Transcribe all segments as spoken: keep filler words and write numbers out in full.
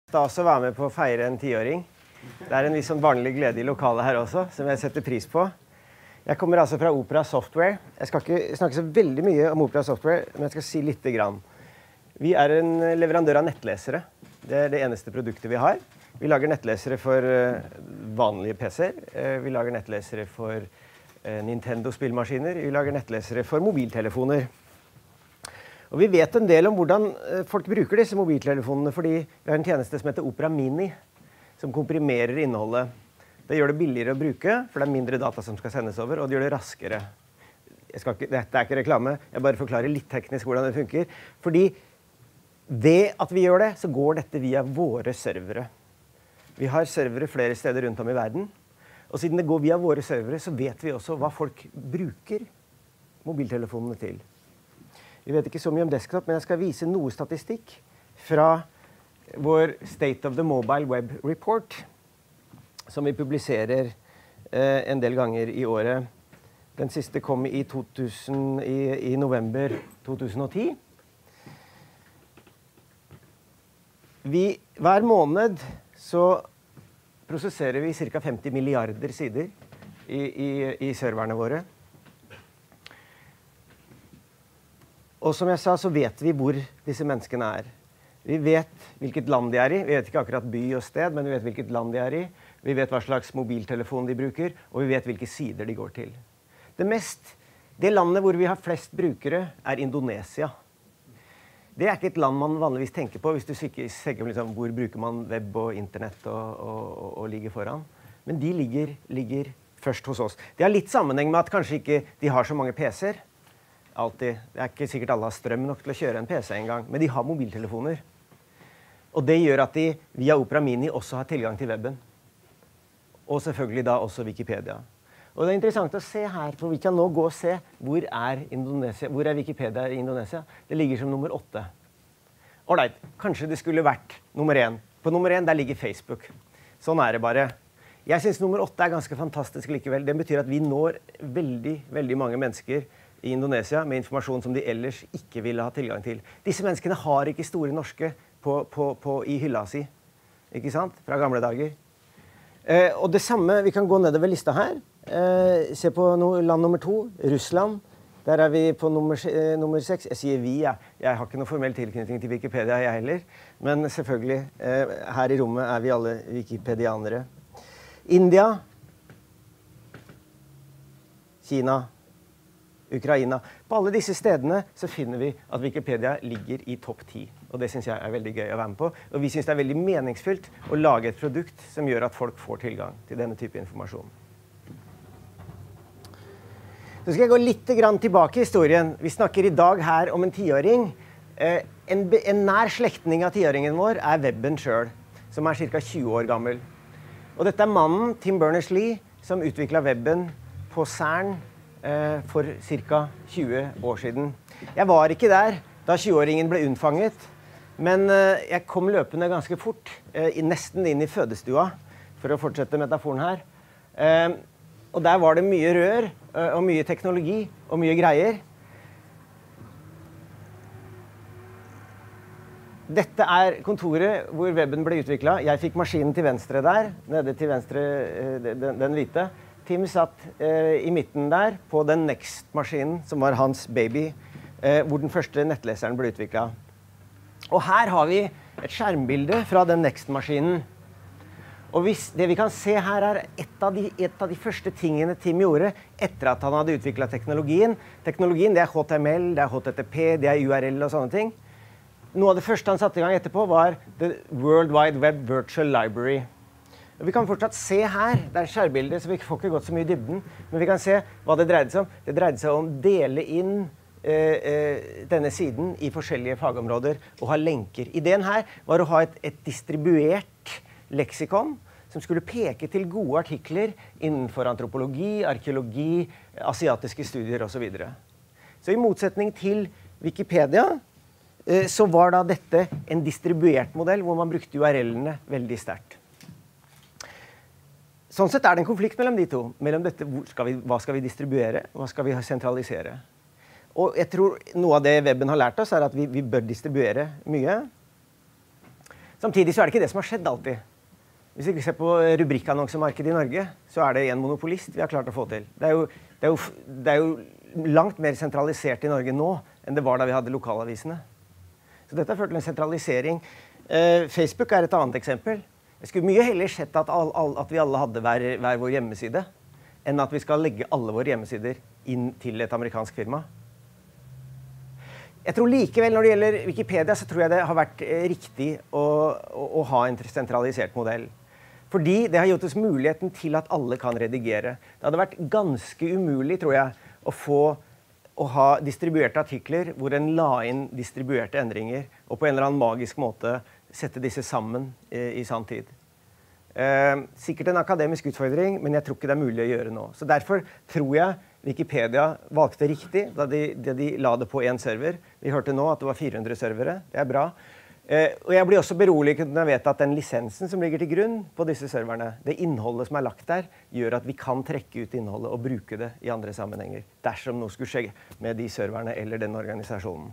Stas å være med på å feire en tiåring. Det er en viss sånn barnlig glede i lokalet her også, som jeg setter pris på. Jeg kommer altså fra Opera Software. Jeg skal ikke snakke så veldig mye om Opera Software, men jeg skal si litt grann. Vi er en leverandør av nettlesere. Det er det eneste produktet vi har. Vi lager nettlesere for vanlige P C-er. Vi lager nettlesere for Nintendo-spillmaskiner. Vi lager nettlesere for mobiltelefoner. Og vi vet en del om hvordan folk bruker disse mobiltelefonene, fordi vi har en tjeneste som heter Opera Mini, som komprimerer innholdet. Det gjør det billigere å bruke, for det er mindre data som skal sendes over, og det gjør det raskere. Jeg skal ikke, dette er ikke reklame, jeg bare forklarer litt teknisk hvordan det funker. Fordi ved at vi gjør det, så går dette via våre servere. Vi har servere flere steder rundt om i verden, og siden det går via våre servere, så vet vi også hva folk bruker mobiltelefonene til. Vi vet ikke så mye om desktop, men jeg skal vise noe statistikk fra vår State of the Mobile Web Report, som vi publiserer eh, en del ganger i året. Den siste kom i, to tusen, i, i november to tusen og ti. Vi, hver måned så prosesserer vi ca. femti milliarder sider i, i, i serverne våre. Og som jeg sa, så vet vi hvor disse menneskene er. Vi vet hvilket land de er i. Vi vet ikke akkurat by og sted, men vi vet hvilket land de er i. Vi vet hva slags mobiltelefon de bruker, og vi vet hvilke sider de går til. Det, mest, det landet hvor vi har flest brukere er Indonesia. Det er ikke et land man vanligvis tenker på hvis du tenker liksom, hvor bruker man web og internett og, og, og, og ligger foran. Men de ligger, ligger først hos oss. Det har litt sammenheng med at kanskje ikke de har så mange P C-er. Altid. Det er ikke sikkert alle har strøm nok til å kjøre en P C en gang, men de har mobiltelefoner. Og det gjør at de via Opera Mini også har tilgang til webben. Og selvfølgelig da også Wikipedia. Og det er interessant å se her, for vi kan nå gå og se hvor er, Indonesia, hvor er Wikipedia i Indonesia. Det ligger som nummer åtte. Alright, kanskje det skulle vært nummer én. På nummer én der ligger Facebook. Sånn er det bare. Jeg synes nummer åtte er ganske fantastisk likevel. Det betyr at vi når veldig, veldig mange mennesker i Indonesia med informasjon som de ellers ikke ville ha tilgang til. Disse menneskene har ikke store norske på, på, på, i hylla si, ikke sant? Fra gamle dager. Eh, og det samme, vi kan gå nedover lista her. Eh, se på no, land nummer to, Russland. Der er vi på nummer, eh, nummer seks. Jeg sier vi, ja. Jeg har ikke noe formell tilknytning til Wikipedia, jeg heller. Men selvfølgelig, eh, her i rommet er vi alle wikipedianere. India, Kina, Ukraina. På alle disse stedene så finner vi at Wikipedia ligger i topp ti. Og det synes jeg er veldig gøy å være med på. Og vi synes det er veldig meningsfylt å lage et produkt som gjør at folk får tilgang til denne type informasjon. Så skal jeg gå litt grann tilbake i historien. Vi snakker i dag her om en tiåring. Eh, en, en nær slektning av tiåringen vår er webben selv, som er ca. tjue år gammel. Og dette er mannen, Tim Berners-Lee, som utviklet webben på CERN for ca. tjue år siden. Jeg var ikke der da tjue-åringen ble unnfanget, men jeg kom løpende ganske fort, nesten inn i fødestua, for å fortsette metaforen her. Og der var det mye rør, og mye teknologi, og mye greier. Dette er kontoret hvor webben ble utviklet. Jeg fikk maskinen til venstre der, nede til venstre, den, den hvite. Tim satt eh, i midten der på den Next-maskinen, som var hans baby, eh, hvor den første nettleseren ble utviklet. Og her har vi et skjermbilde fra den Next-maskinen. Og hvis, det vi kan se her er et av, de, et av de første tingene Tim gjorde etter at han hadde utviklet teknologien. Teknologien, det er H T M L, det er H T T P, det er U R L og sånne ting. Noe av det første han satte i gang etterpå var The World Wide Web Virtual Library. Vi kan fortsatt se her, det er skjærbildet, så vi får ikke gått så mye i dybden, men vi kan se hva det dreide seg om. Det dreide seg om å dele inn eh, eh, denne siden i forskjellige fagområder og ha lenker. Ideen her var å ha et, et distribuert leksikon som skulle peke til gode artikler innenfor antropologi, arkeologi, asiatiske studier og så videre. Så i motsetning til Wikipedia, eh, så var da dette en distribuert modell hvor man brukte U R L-ene veldig sterkt. Sånn sett er det en konflikt mellom de to. Mellom dette, hvor skal vi, hva skal vi distribuere, hva skal vi sentralisere? Og jeg tror noe av det webben har lært oss er at vi, vi bør distribuere mye. Samtidig så er det ikke det som har skjedd alltid. Hvis vi ser på rubrikkannonsemarkedet i Norge, så er det en monopolist vi har klart å få til. Det er jo, det er jo, det er jo langt mer sentralisert i Norge nå enn det var da vi hadde lokalavisene. Så dette har ført til en sentralisering. Eh, Facebook er et annet eksempel. Jeg skulle mye heller sett at, all, all, at vi alle hadde hver, hver vår hjemmeside, enn at vi skal legge alle våre hjemmesider inn til et amerikansk firma. Jeg tror likevel, når det gjelder Wikipedia, så tror jeg det har vært eh, riktig å, å, å ha en sentralisert modell. Fordi det har gitt oss muligheten til at alle kan redigere. Det hadde vært ganske umulig, tror jeg, å få å ha distribuerte artikler hvor en la inn distribuerte endringer, og på en eller annen magisk måte sette disse sammen eh, i sann tid. Eh, sikkert en akademisk utfordring, men jeg tror ikke det er mulig å gjøre nå. Så derfor tror jeg Wikipedia valgte riktig da de, da de la det på en server. Vi hørte nå at det var fire hundre servere. Det er bra. Eh, og jeg blir også beroliget når jeg vet at den lisensen som ligger til grunn på disse serverne, det innholdet som er lagt der, gjør at vi kan trekke ut innholdet og bruke det i andre sammenhenger, dersom noe skulle skje med de serverne eller den organisasjonen.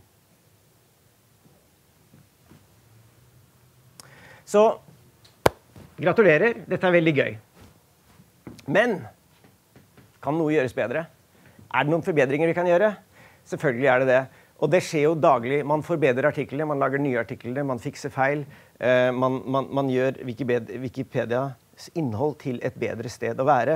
Så gratulerer, dette er veldig gøy. Men kan noe gjøres bedre? Er det noen forbedringer vi kan gjøre? Selvfølgelig er det det. Og det skjer jo daglig. Man forbedrer artiklene, man lager nye artikler, man fikser feil. Eh, man, man, man gjør Wikipedia, Wikipedias innhold til et bedre sted å være.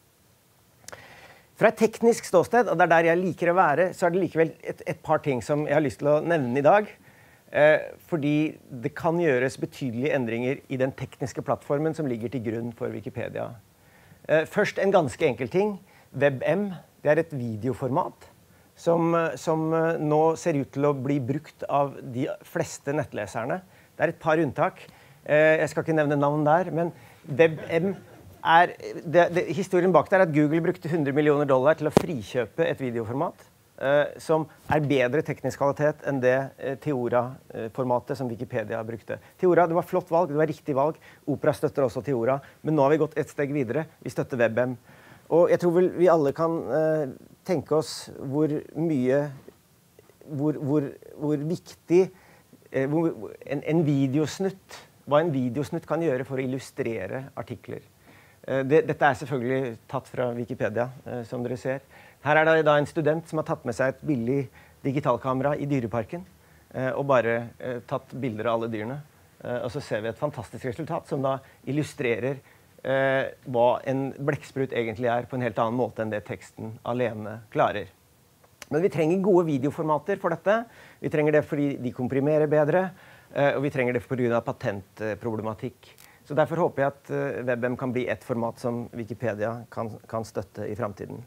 Fra et teknisk ståsted, og det er der jeg liker å være, så er det likevel et, et par ting som jeg har lyst til å nevne i dag. Eh, fordi det kan gjøres betydelige endringer i den tekniske plattformen som ligger til grunn for Wikipedia. Eh, først en ganske enkel ting. WebM, det er et videoformat som, som nå ser ut til å bli brukt av de fleste nettleserne. Det er et par unntak. Eh, jeg skal ikke nevne navn der, men WebM er... Det, det, historien bak der er at Google brukte hundre millioner dollar til å frikjøpe et videoformat eh, som er bedre teknisk kvalitet enn det eh, Theora-formatet som Wikipedia brukte. Theora, det var flott valg, det var riktig valg. Opera støtter også Theora, men nå har vi gått et steg videre. Vi støtter WebM. Og jeg tror vel vi alle kan eh, tenke oss hvor mye, hvor, hvor, hvor viktig eh, hvor, en, en videosnutt, hva en videosnutt kan gjøre for å illustrere artikler. Eh, det, dette er selvfølgelig tatt fra Wikipedia, eh, som dere ser. Her er det da en student som har tatt med seg et billig digitalkamera i dyreparken, eh, og bare eh, tatt bilder av alle dyrene. Eh, og så ser vi et fantastisk resultat som da illustrerer Eh, hva en blekksprut egentlig er på en helt annen måte enn det teksten alene klarer. Men vi trenger gode videoformater for dette. Vi trenger det fordi de komprimerer bedre, eh, og vi trenger det på grunn av patentproblematikk. Så derfor håper jeg at eh, WebM kan bli et format som Wikipedia kan, kan støtte i fremtiden.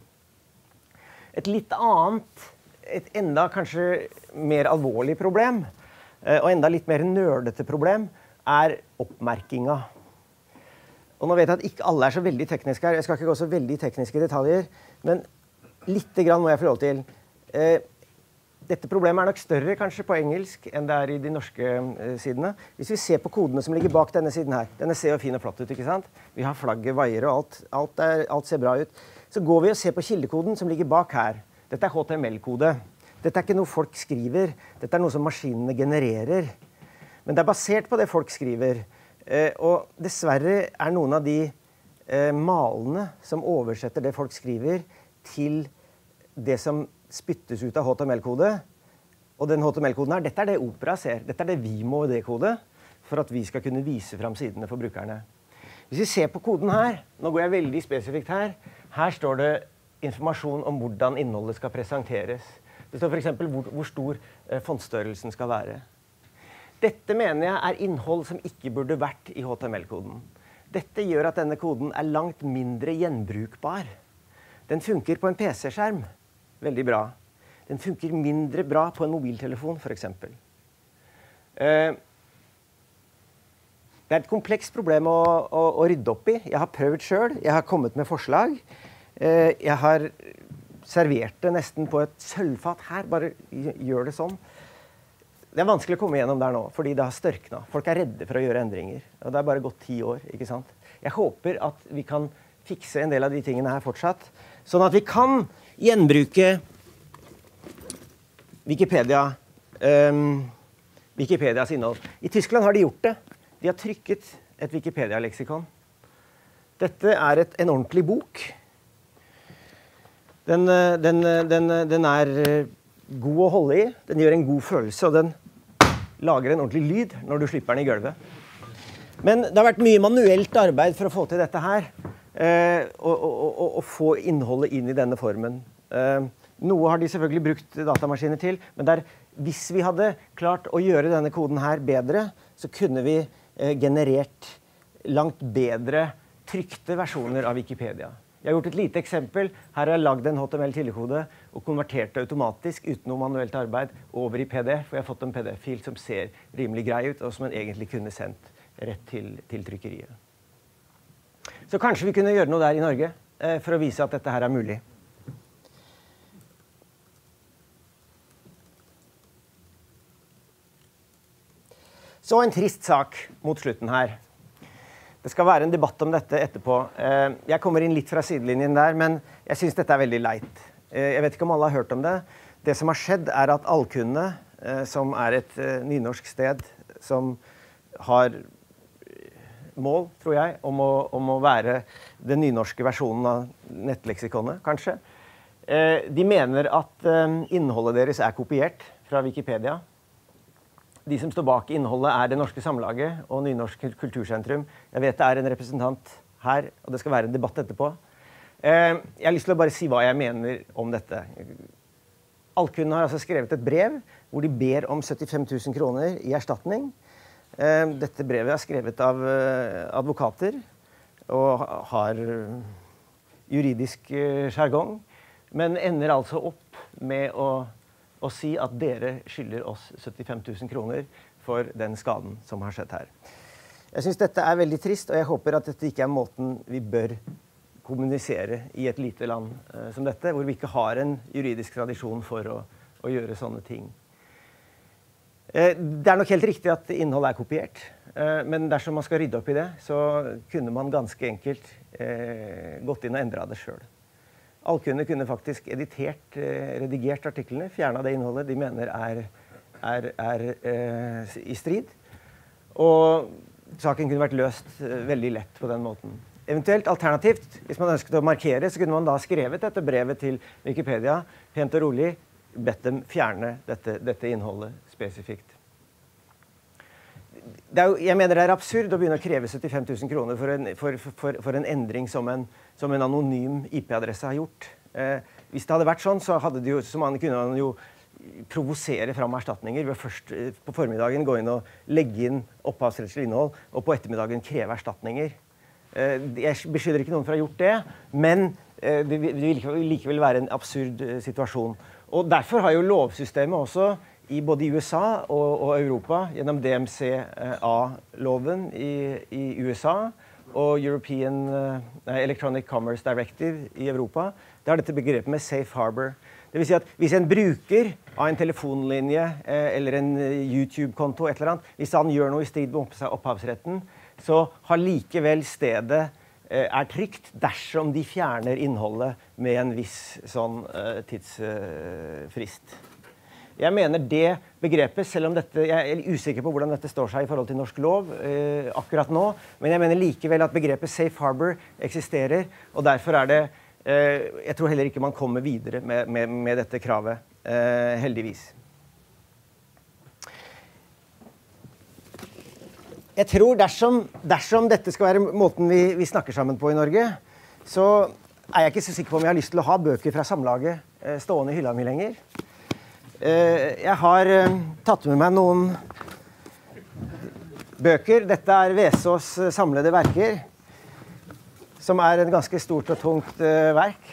Et litt annet, et enda kanskje mer alvorlig problem, eh, og enda litt mer nerdete problem, er oppmerkinga. Og nå vet jeg at ikke alle er så veldig tekniske her. Jeg skal ikke gå så veldig tekniske detaljer, men litt grann må jeg få lov til. Eh, dette problemet er nok større kanskje på engelsk enn det er i de norske eh, sidene. Hvis vi ser på kodene som ligger bak denne siden her, denne ser jo fin og flott ut, ikke sant? Vi har flagget, vaier og alt, alt, er, alt ser bra ut. Så går vi og ser på kildekoden som ligger bak her. Dette er H T M L-kode. Dette er ikke noe folk skriver. Dette er noe som maskinene genererer. Men det er basert på det folk skriver. Eh, og dessverre er noen av de eh, malene som oversetter det folk skriver til det som spyttes ut av H T M L-kode. Og den H T M L-koden her, dette er det Opera ser. Dette er det vi må dekode for at vi skal kunne vise fram sidene for brukerne. Hvis vi ser på koden her, nå går jeg veldig spesifikt her, her står det informasjon om hvordan innholdet skal presenteres. Det står for eksempel hvor, hvor stor eh, fontstørrelsen skal være. Dette mener jeg er innhold som ikke burde vært i H T M L-koden. Dette gjør at denne koden er langt mindre gjenbrukbar. Den funker på en P C-skjerm. Veldig bra. Den funker mindre bra på en mobiltelefon, for eksempel. Eh, det er et komplekst problem å, å, å rydde opp i. Jeg har prøvd selv. Jeg har kommet med forslag. Eh, jeg har servert det nesten på et sølvfat. Her, bare gjør det sånn. Det er vanskelig å komme gjennom der nå, fordi det har størknet. Folk er redde for å gjøre endringer. Og det er bare gått ti år, ikke sant? Jeg håper at vi kan fikse en del av de tingene her fortsatt, sånn at vi kan gjenbruke Wikipedia, um, Wikipedias innhold. I Tyskland har de gjort det. De har trykket et Wikipedia-leksikon. Dette er et, en ordentlig bok. Den, den, den, den er god å holde i, den gjør en god følelse, og den lager en ordentlig lyd når du slipper den i gulvet. Men det har vært mye manuelt arbeid for å få til dette her, eh, og, og, og, og få innholdet inn i denne formen. Eh, noe har de selvfølgelig brukt datamaskiner til, men der, hvis vi hadde klart å gjøre denne koden her bedre, så kunne vi eh, generert langt bedre trykte versjoner av Wikipedia. Jeg har gjort et lite eksempel. Her har jeg lagd en H T M L-tidligkode og konvertert det automatisk uten noe manuelt arbeid over i P D F, og jeg har fått en P D F-fil som ser rimelig grei ut, og som en egentlig kunne sendt rett til, til trykkeriet. Så kanskje vi kunne gjøre noe der i Norge eh, for å vise at dette her er mulig. Så en trist sak mot slutten her. Det skal være en debatt om dette etterpå. Eh, jeg kommer inn litt fra sidelinjen der, men jeg synes dette er veldig leit. Eh, jeg vet ikke om alle har hørt om det. Det som har skjedd er at Alkunne, eh, som er et eh, nynorsk sted som har mål, tror jeg, om å, om å være den nynorske versjonen av nettleksikonet, kanskje. Eh, de mener at eh, innholdet deres er kopiert fra Wikipedia. De som står bak innholdet er Det Norske Samlaget og Nynorsk Kultursentrum. Jeg vet det er en representant her, og det skal være en debatt etterpå. Eh, jeg har lyst til å bare si hva jeg mener om dette. Alkunne har altså skrevet et brev hvor de ber om syttifem tusen kroner i erstatning. Dette brevet er skrevet av advokater og har juridisk jargong, men ender altså opp med å, å si at dere skylder oss syttifem tusen kroner for den skaden som har skjedd her. Jeg synes dette er veldig trist, og jeg håper at dette ikke er måten vi bør kommunisere i et lite land eh, som dette, hvor vi ikke har en juridisk tradisjon for å, å gjøre sånne ting. Det er nok helt riktig at innholdet er kopiert, men dersom man skal rydde opp i det, så kunne man ganske enkelt eh, gått inn og endret det selv. Alkunne kunne faktisk editert, eh, redigert artiklene, fjernet det innholdet de mener er, er, er eh, i strid, og saken kunne vært løst eh, veldig lett på den måten. Eventuelt alternativt, hvis man ønsket å markere, så kunne man da skrevet dette brevet til Wikipedia, pent og rolig, bedt dem fjerne dette, dette innholdet spesifikt. Det er jo, jeg mener det er absurd å begynne å kreve syttifem tusen kroner for en, for, for, for en endring som en, som en anonym I P-adresse har gjort. Eh, hvis det hadde vært sånn, så, hadde de jo, så man kunne man jo provosere fram erstatninger ved først eh, på formiddagen gå inn og legge inn opphavsrettslig innhold, og på ettermiddagen kreve erstatninger. Eh, jeg beskylder ikke noen for å ha gjort det, men eh, det vil likevel være en absurd eh, situasjon. Og derfor har jo lovsystemet også i både I U S A og, og Europa, gjennom D M C A-loven i, i U S A og European uh, Electronic Commerce Directive i Europa, det har dette begrepet med safe harbor. Det vil si at hvis en bruker av en telefonlinje eh, eller en YouTube-konto, et eller annet, hvis han gjør noe i strid med opphavsretten, så har likevel stedet eh, er trygt dersom de fjerner innholdet med en viss sånn eh, tidsfrist. Eh, Jeg mener det begrepet, selv om dette, jeg er usikker på hvordan dette står seg i forhold til norsk lov eh, akkurat nå, men jeg mener likevel at begrepet safe harbor eksisterer, og derfor er det, eh, jeg tror heller ikke man kommer videre med, med, med dette kravet, eh, heldigvis. Jeg tror dersom, dersom dette skal være måten vi, vi snakker sammen på i Norge, så er jeg ikke så sikker på om jeg har lyst til å ha bøker fra Samlaget eh, stående i hylla mi lenger. Jeg har tatt med meg noen bøker. Dette er Vesaas samlede verker, som er et ganske stort og tungt verk.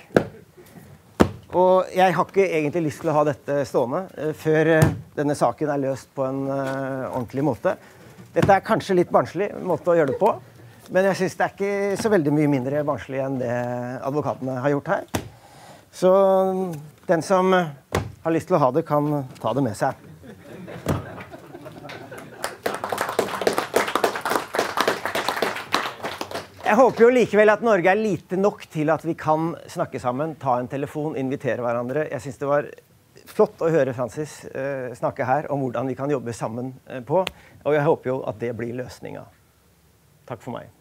Og jeg har ikke egentlig lyst til å ha dette stående før denne saken er løst på en ordentlig måte. Dette er kanskje litt barnslig måte å gjøre det på, men jeg synes det er ikke så veldig mye mindre barnslig enn det advokatene har gjort her. Så den som har lyst til å ha det, kan ta det med seg. Jeg håper jo likevel at Norge er lite nok til at vi kan snakke sammen, ta en telefon, invitere hverandre. Jeg synes det var flott å høre Francis eh, snakke her om hvordan vi kan jobbe sammen eh, på, og jeg håper jo at det blir løsningen. Takk for meg.